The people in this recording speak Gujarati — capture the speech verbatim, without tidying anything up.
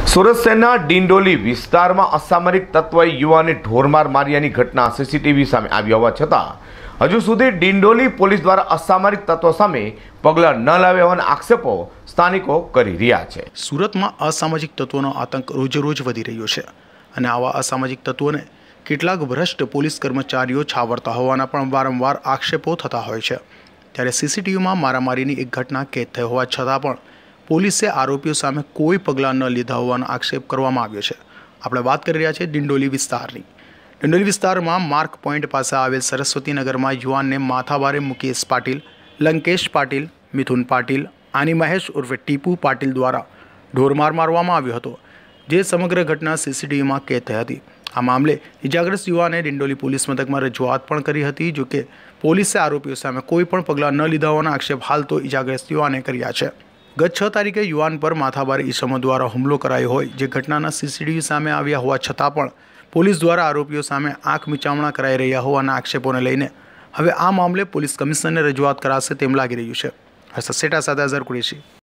સુરત શહેરના ડિંડોલી વિસ્તારમાં અસામરિક તત્વોએ યુવાને ઢોરમાર માર્યાની ઘટના સીસીટીવી સામે આવી હોવા છતાં હજુ સુધી ડિંડોલી પોલીસ દ્વારા અસામરિક તત્વો સામે પગલાં ન લાવ્યા હોવાના આક્ષેપો સ્થાનિકો કરી રહ્યા છે। સુરતમાં અસામાજિક તત્વોનો આતંક રોજે રોજ વધી રહ્યો છે અને આવા અસામાજિક તત્વોને કેટલાક ભ્રષ્ટ પોલીસ કર્મચારીઓ છાવરતા હોવાના પણ વારંવાર આક્ષેપો થતા હોય છે। ત્યારે સીસીટીવીમાં મારામારીની એક ઘટના કેદ થઈ હોવા છતાં પણ પોલીસે આરોપીઓ સામે કોઈ પગલાં ન લીધા હોવાનો આક્ષેપ કરવામાં આવ્યો છે। આપણે વાત કરી રહ્યા છીએ ડિંડોલી વિસ્તારની। ડિંડોલી વિસ્તારમાં માર્ક પોઈન્ટ પાસે આવેલ સરસ્વતી નગરમાં યુવાનને માથાભારે મુકેશ પાટીલ, લંકેશ પાટીલ, મિથુન પાટીલ, આની મહેશ ઉર્ફે ટીપુ પાટીલ દ્વારા ઢોરમાર મારવામાં આવ્યો હતો, જે સમગ્ર ઘટના સીસીટીવીમાં કેદ થઈ હતી। આ મામલે ઇજાગ્રસ્ત યુવાને ડિંડોલી પોલીસ મથકમાં રજૂઆત પણ કરી હતી, જો કે પોલીસે આરોપીઓ સામે કોઈ પણ પગલાં ન લીધા હોવાના આક્ષેપ હાલ તો ઇજાગ્રસ્ત યુવાને કર્યા છે। ગત છ તારીખે યુવાન પર માથાભારે ઈસમો દ્વારા હુમલો કરાયો હોય, જે ઘટનાના સીસીટીવી સામે આવ્યા હોવા છતાં પણ પોલીસ દ્વારા આરોપીઓ સામે આંખ મીચામણા કરાઈ રહ્યા હોવાના આક્ષેપોને લઈને હવે આ મામલે પોલીસ કમિશનરને રજૂઆત કરાશે તેમ લાગી રહ્યું છે। હર્ષદ સેટા સાથે અઝર કુરેશી।